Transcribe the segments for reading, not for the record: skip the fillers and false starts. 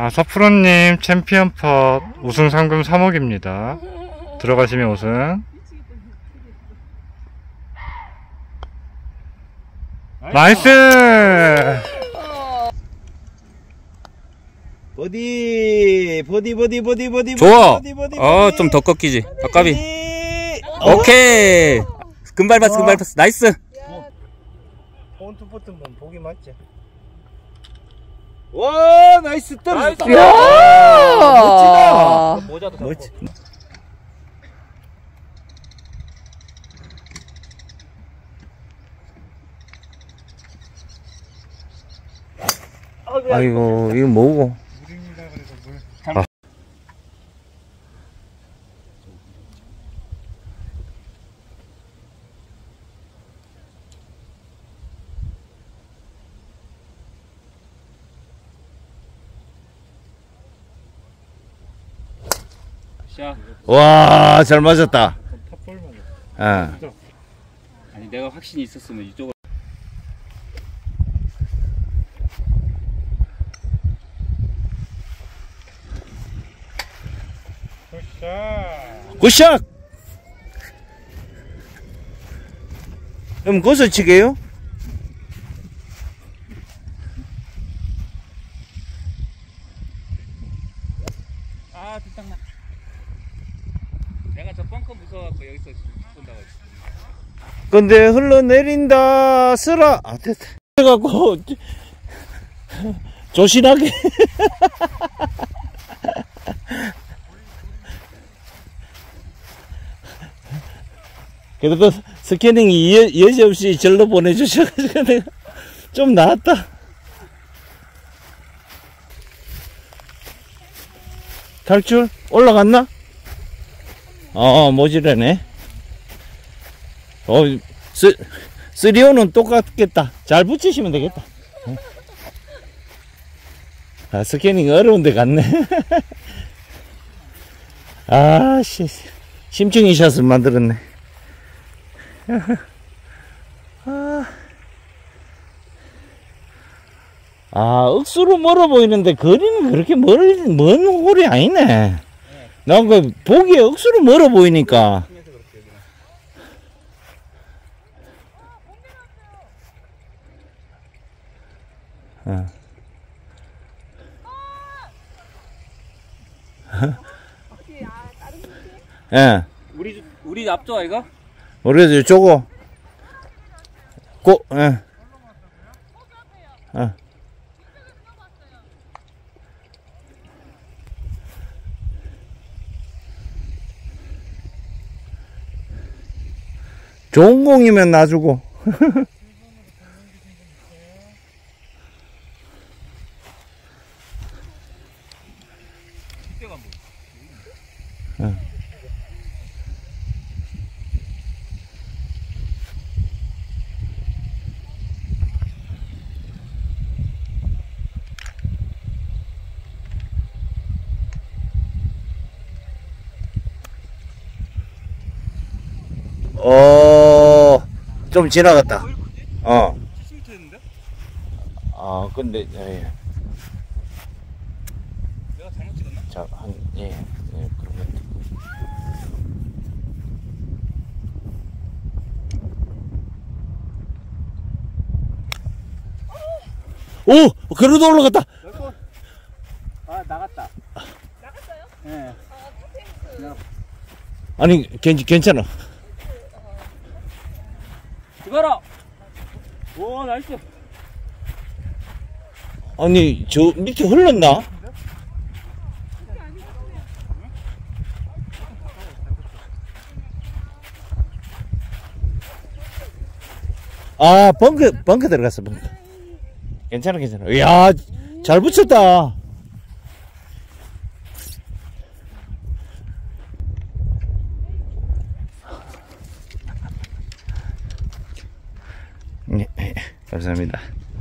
서프로님 챔피언 펫 우승 상금 3억입니다. 들어가시면 우승. 나이스! 버디. 좋아. 좀 더 꺾이지. 아까비. 오케이. 금발 봤어. 나이스. 본투 버튼 보기 맞지? 와, 나이스 떨어졌다. 멋지다. 모자도 멋지. 아이고, 이거 뭐고? 와, 잘 맞았다. 아니, 내가 확신이 있었으면 이쪽으로. 굿샷! 그럼 거기서 치게요? 아, 뒷땅나. 내가 저 벙커 무서워갖고 여기서 쏜다고 했어. 근데 흘러내린다, 쓰라. 아, 됐다. 그래갖고, 조신하게. 그래도 스캐닝이 여지없이 절로 보내주셔가지고 내가 좀 나았다. 탈출? 올라갔나? 모지르네. 3호는 똑같겠다. 잘 붙이시면 되겠다. 스캐닝 어려운데 갔네. 심층이 샷을 만들었네. 억수로 멀어 보이는데 거리는 그렇게 먼 홀이 아니네. 난 그 보기에 억수로 멀어 보이니까. 예. 우리 앞쪽 아이가? 우리 저거 좋은 공이면 놔주고. 좀 지나갔다. 근데, 예. 내가 잘못 찍었나? 자, 예, 그런 것 오! 그래도 올라갔다! 나갔다. 나갔어요? 예. 아니, 괜찮아. 들어가라! 오, 나이스! 아니, 저 밑에 흘렀나? 벙커 들어갔어, 벙커. 괜찮아. 이야, 잘 붙였다. 네, 감사합니다.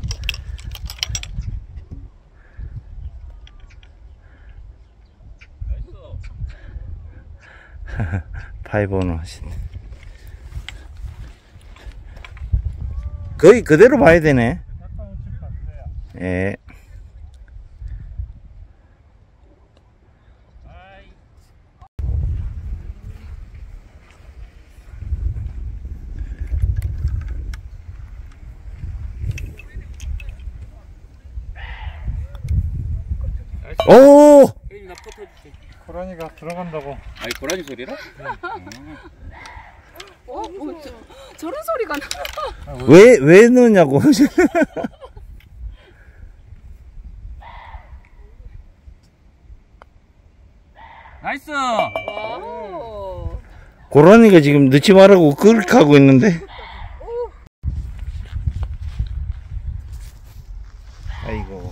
파이브오너 하시네. 거의 그대로 봐야 되네. 예. 오! 혜진이 나 포터 줄게. 고라니가 들어간다고. 아니 고라니 소리라? 저런 소리가 나. 왜 넣냐고. 나이스. 와우. 고라니가 지금 넣지 말라고 그렇게 하고 있는데. 아이고.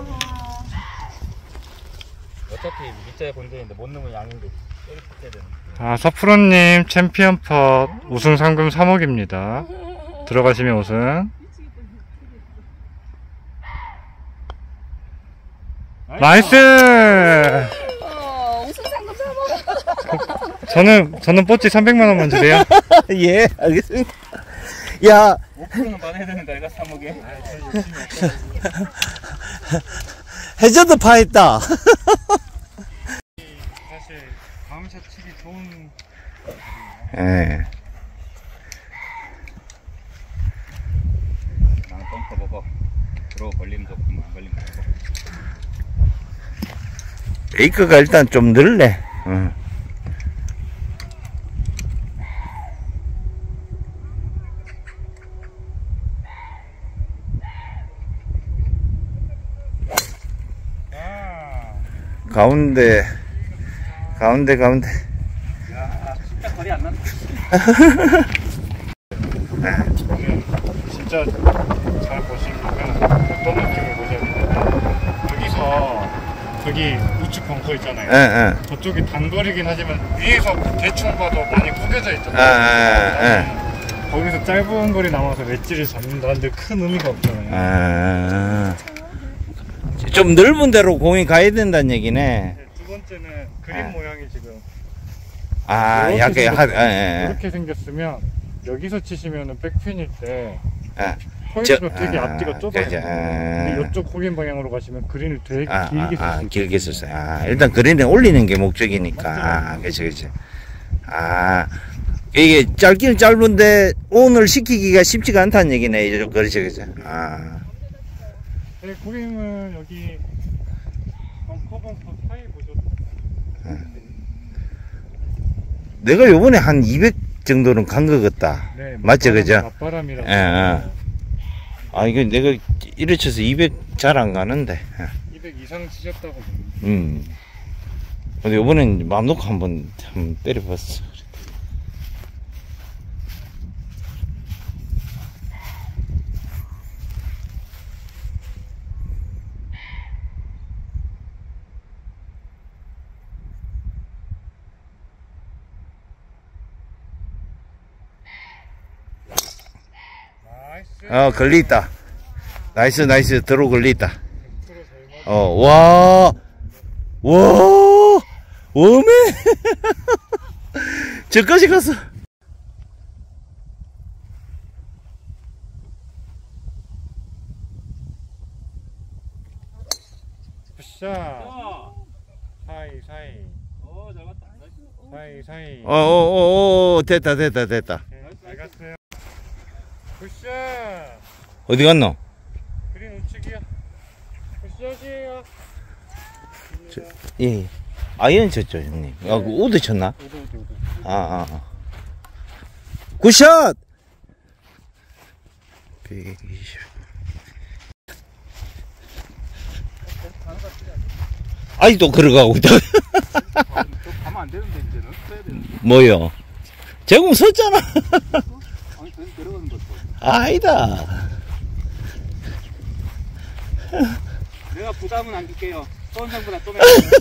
어차피 밑자에 본전인데 못 넣으면 양인데 이렇게 해야 되는. 아, 서프로님 챔피언 펫 우승 상금 3억입니다. 들어가시면 우승. 나이스! 우승 상금 3억. 저는 뽀찌 300만원만 주세요. 예, 알겠습니다. 야, 5%는 받아야 되는데 내가 3억에. 해저드 파했다. 사실 다음 샷 치기 좋은. 예. 난 벙커 먹어. 들어 걸리면 좋고 안 걸리면 좋고. 베이커가 일단 좀 늘래. 응. 가운데. 야, 진짜 거리 안 난다. 진짜 잘 보시면 어떤 느낌을 보셔야 되냐면 여기서 저기 우측 벙커 있잖아요. 예, 예. 저쪽이 단거리긴 하지만 위에서 대충 봐도 많이 구겨져 아, 있잖아요. 거기서 짧은 거리 남아서 웨지를 잡는다는데 큰 의미가 없잖아요. 아. 좀 넓은 데로 공이 가야 된다는 얘기네. 두 번째는 그림 모양이 지금 아, 이렇게 약간, 생겼어요. 예, 예. 이렇게 생겼으면 여기서 치시면은 백핀일 때 예. 포인트가 되게 앞뒤가 좁아요. 그죠. 근데 이쪽 호긴 방향으로 가시면 그린을 되게 길게 쓸 수 있어요. 길게 썼어요. 아, 일단 그린에 올리는 게 목적이니까. 아, 그죠. 아, 이게 짧기는 짧은데 오늘 시키기가 쉽지가 않다는 얘기네. 그렇죠. 아. 네, 고객님은 여기 벙커 사이 보셔도 내가 요번에 한 200 정도는 간 것 같다. 네, 맞죠, 그죠? 맞바람이라서. 예, 예. 아, 이거 내가 이래 쳐서 200 잘 안 가는데. 200 이상 치셨다고 봅니다. 근데 요번엔 마음 놓고 한번 때려봤어. 걸리있다. 나이스, 들어 걸리있다. 와, 워메! 저까지 갔어. 굿샷. 사이. 잘 갔다. 사이. 됐다. 잘 갔어요. 굿샷. 어디 갔노? 그린 우측이야. 굿샷이에요. 예. 아이언 쳤죠, 형님. 아, 그 우드 쳤나? 우드. 아. 굿샷! 120. 아직도 걸어가고 있다. 가면 안 되는데 이제는 써야 되는데. 뭐요? 제공 섰잖아. 아니 그냥 들어가는 것도. 아니다. 내가 부담은 안 줄게요. 수원장보다 좀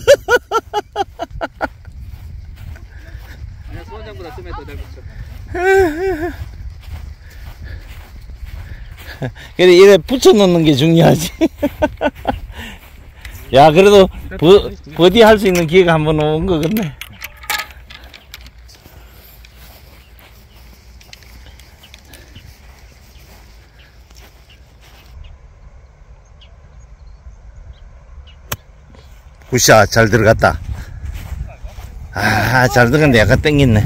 아니야 수원장보다 좀 더 잘 붙여. 그래, 이래 붙여놓는 게 중요하지. 야, 그래도 버디 할 수 있는 기회가 한번 온 거 같네. 굿샷, 잘 들어갔다. 아, 잘 들어갔는데 약간 땡겼네.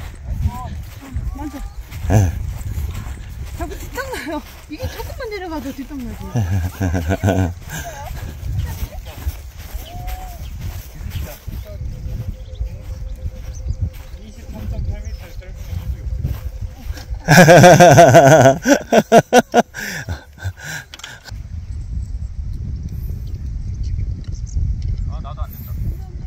자꾸 뒷땅나요. 이게 조금만 내려가도 뒷땅나지. 아 나도 안 된다.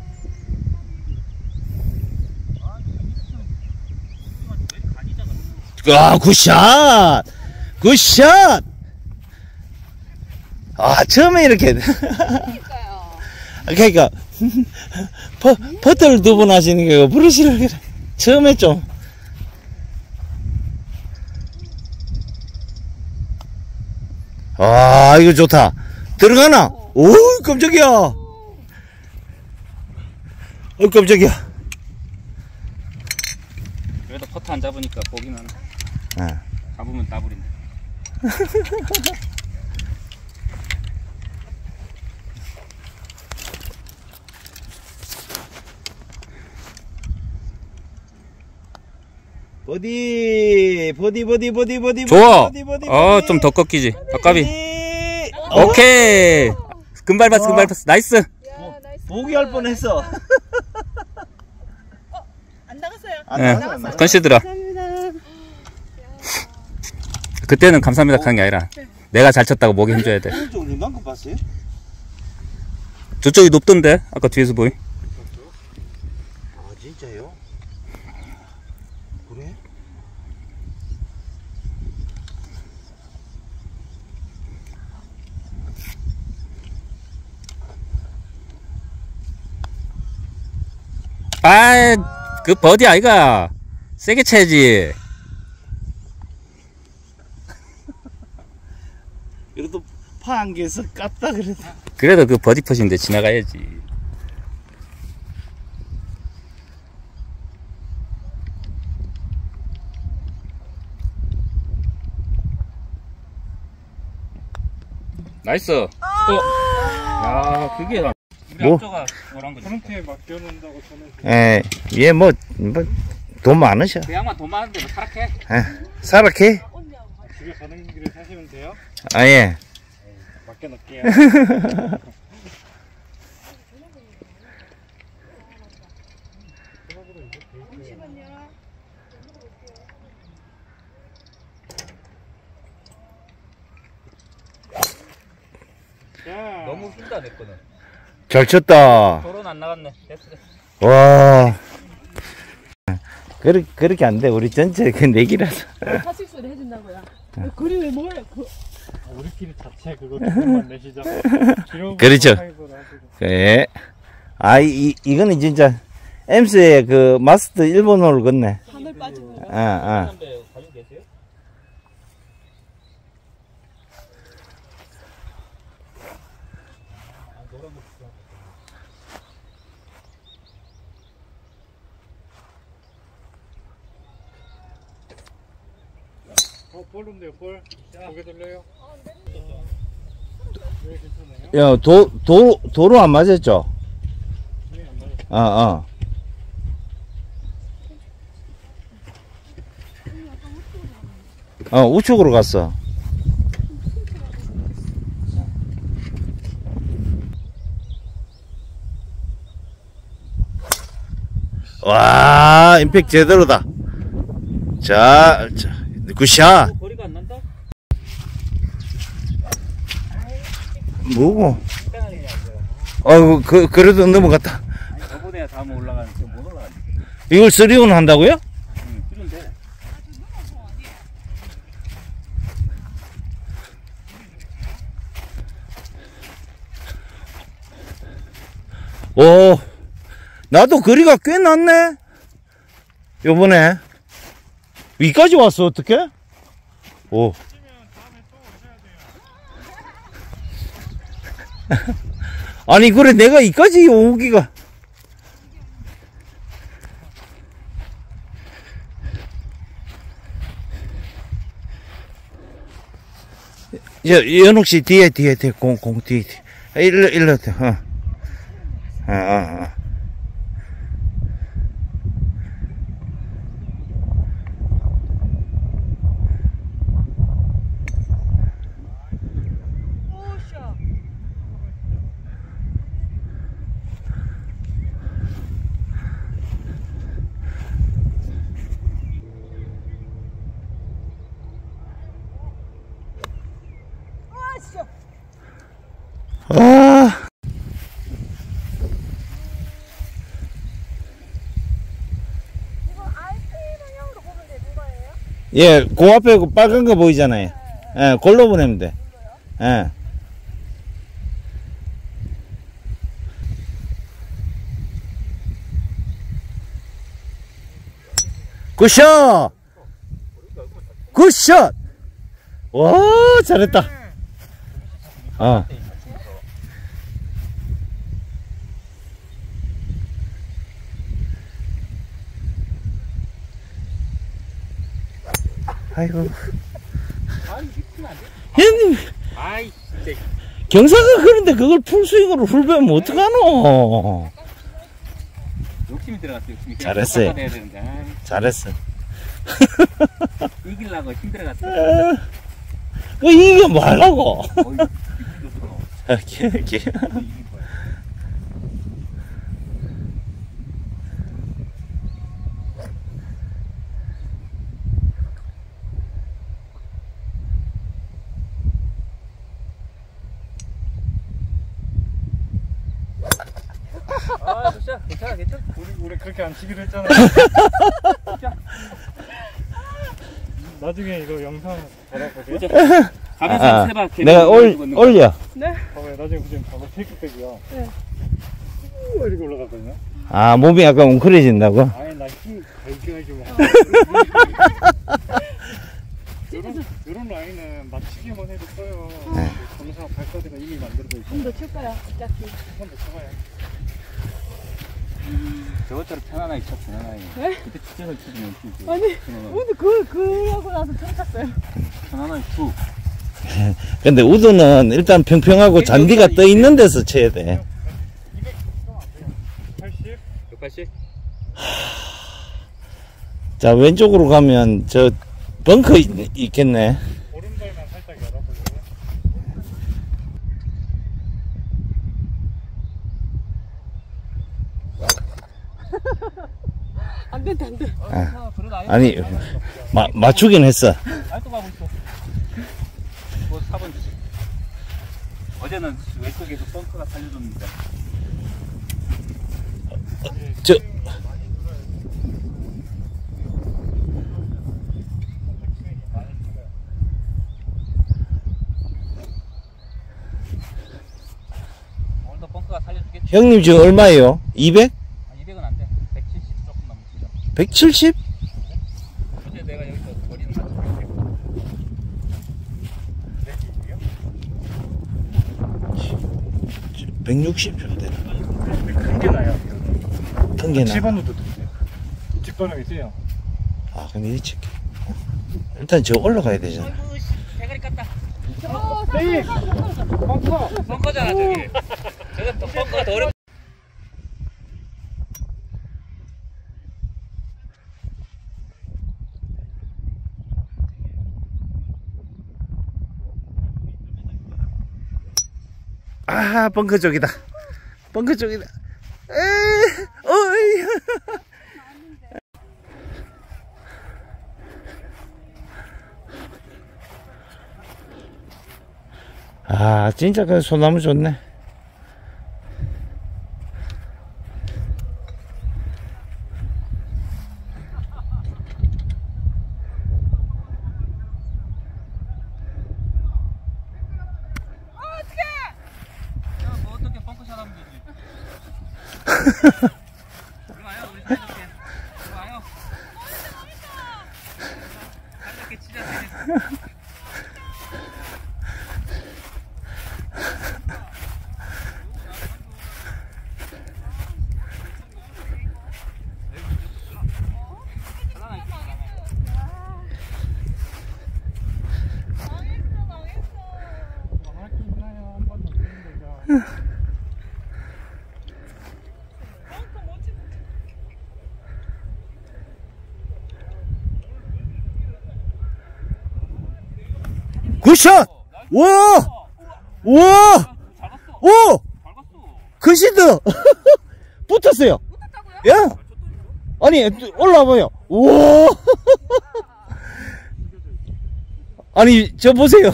아, 굿샷! 굿샷! 아, 처음에 이렇게. 그러니까요. 그러니까, 퍼트를 두 번 하시니까, 브러쉬를 그래. 처음에 좀. 아, 이거 좋다. 들어가나? 오, 깜짝이야. 깜짝이야. 그래도 퍼트 안 잡으니까 보기만. 아. 잡으면 따버린다. 버디. 좋아. 버디. 좀 더 꺾이지. 아까비. 버디. 오케이. 금발 봤어. 나이스. 야, 나이스. 포기할 뻔했어. 안 나갔어요. 예. 컨시드라. 감사합니다. 그때는 감사합니다 하는 게 아니라 내가 잘 쳤다고 목에 힘줘야 돼. 오른쪽 링강급 봤어요? 저쪽이 높던데 아까 뒤에서 보이. 아, 진짜요? 그래? 그 버디 아이가 세게 쳐야지. 그래도 파 한 개에서 깠다 그래도. 그래도 그 버디 퍼시인데 지나가야지. 나이스. 야, 그게 우리 뭐? 앞쪽가 뭐란 거지? 프런트에 맡겨놓는다고 저는 에, 얘 돈 많으셔. 그 양반 돈 많은데 뭐 타락해? 사락해? 집에 가는 길에 사시면 돼요? 아, 예. 맡겨놓을게요. 야, 너무 흰다 내 거는. 잘 쳤다. 도로는 안 나갔네. 됐어. 와. 그렇게 안 돼. 우리 전체 그 내기라서. 사직소리 해준다고요. 그리 왜 뭐래? 우리끼리 자체 그거 조금만 내시자. 그렇죠. 예. 아, 이거는 진짜, 엠스의 그 마스터 일본어를 걷네. 하늘 빠지고. 아. 가지고 계세요? 볼인데요, 볼. 고개 돌려요. 왜 괜찮아요? 야, 도로 안 맞았죠? 네, 안 맞아요. 우측으로 갔어. 와, 임팩트 제대로다. 자, 굿샷. 거리가 안 난다? 뭐고? 아이고, 그래도 넘어갔다. 아니, 저번에 다음 올라가는데 못 올라가네. 이걸 3온 한다고요? 응, 그런데. 오, 나도 거리가 꽤 났네. 요번에. 위까지 왔어, 어떡해? 오. 아니, 그래, 내가 이까지 오기가. 연옥 씨, 뒤에, 공, 뒤에. 일로, 예, 그 앞에 그 빨간 거 보이잖아요. 예, 골로 보내면 돼. 예. 굿샷! 굿샷! 와, 잘했다. 어. 아이고. 형님, 아이 진짜. 경사가 그런데 그걸 풀스윙으로 훌배면 어떡하노? 욕심이 들어갔어. 욕심이. 잘했어요. 내야 되는데. 아이, 잘했어. 이기려고 힘들어갔어. 그 이게 뭐 하려고? 어이, 아, 진짜 괜찮아, 괜찮아. 우리 그렇게 안 치기로 했잖아. 나중에 이거 영상 받아보게. 가면서 세봐. 내가 올려. 봐봐요. 나중에 그냥 봐봐. 테이크백이야. 네. 이렇게 올라가거든요. 아, 몸이 약간 웅크려진다고? 아니 나힘 발견하지 마. 이런 라인은 맞추기만 해도 써요. 네. 검사 발사대가 이미 만들어져 있어. 좀 더 칠까요? 어차피. 한번 더 쳐봐요. 저것처럼 편안하게 쳐, 편안하게. 네? 그때 직전을 치면 치지. 아니, 편안하게. 근데 그러고 나서 처음 탔어요. 편안하게 툭. 근데 우드는 일단 평평하고 잔디가 떠 있는 데서 쳐야 돼. 80? 180? 자, 왼쪽으로 가면 저 벙커 있겠네. 오른발만 살짝 열어볼래요? 안 된다, 안 돼. 아, 그러다 아니, 맞추긴 했어. 아직도 가고 있어. 뭐 4번 주지. 어제는 왼쪽에서 벙커가 살려줬는데. 저, 오늘도 벙커가 살려주겠지. 형님 지금 얼마예요? 200? 아, 200은 안 돼. 170 조금 넘으시죠. 170? 어제 내가 여기서 거리는 맞춰볼게. 160 정도 되나? 큰게 나요. 큰게 나. 7번으로도 돼요. 뒷바람이 세요. 아, 그럼 이리 칠게. 일단 저 올라가야 되잖아. 아이고, 씨, 대가리 깠다. 네! 벙커! 벙커잖아, 저기. 저거 더 벙커가 더 어렵. 아, 벙커 쪽이다. 벙커 쪽이다. 에이, 어이. 아, 진짜 그 소나무 좋네. 야, 뭐 어떻게 벙커샷 하면 되지? 우리 와요, 우리 살려줄게. 우리 와요. 살려줄게, 치자, 치자. 굿샷! 와! 와! 오! 컨시드! 붙었어요. 야! 아니, 올라와봐요. 우와! 아니, 저 보세요.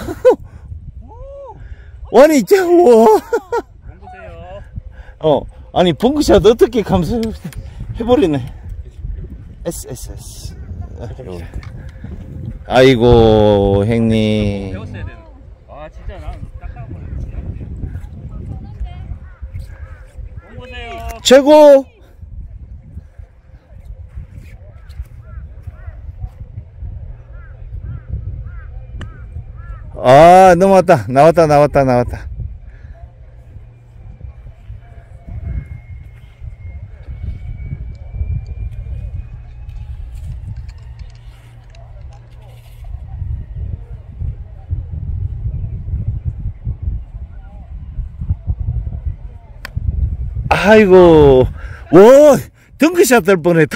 아니, 저, 우와! 아니, 벙크샷 어떻게 감수 해버리네. SSS. 아이고, 형님. 배웠어야 되는. 아 진짜 난 딱딱한 거. 보세요. 최고! 아, 넘어왔다. 나왔다. 아이고, 와, 덩크샷 될 뻔했다.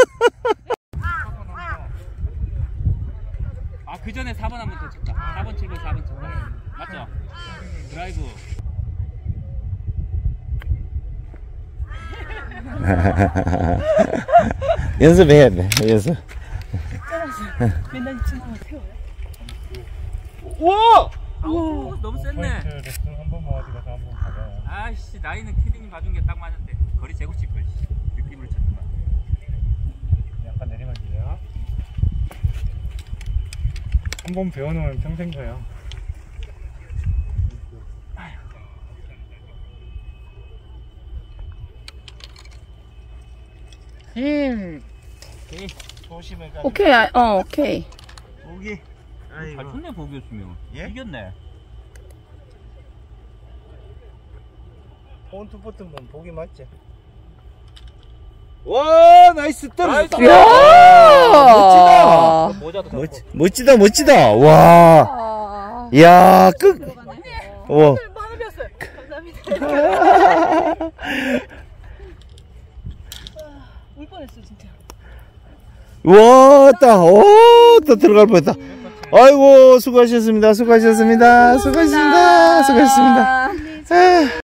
아 그 전에 4번 한 번 더 쳤다. 4번 7번 4번 쳤다. 맞죠? 드라이브. 연습해야 돼, 연습. 맨날 지나면 태워요. 우와! 아우 너무 셌네. 포인트 레슨 한 번만 어디 가서 한번 받아요. 아씨 나이는 캐디님 봐준 게 딱 맞는데 거리 제고 칠 걸. 느낌으로 쳤구만. 약간 내리막이에요. 한 번 배워놓으면 평생 가요. 조심해 가. 오케이, 오케이. 보기. 잘 쳤네 보기였으면. 예? 이겼네. 포인트 버튼 보면 보기 맞지? 와, 나이스 떨어졌다. 야! 모자도 잡고. 멋지다. 와, 야, 와. 마음에 었어요. 감사합니다. 울 뻔했어 진짜. 와, 또 들어갈 뻔했다. 아이고, 수고하셨습니다.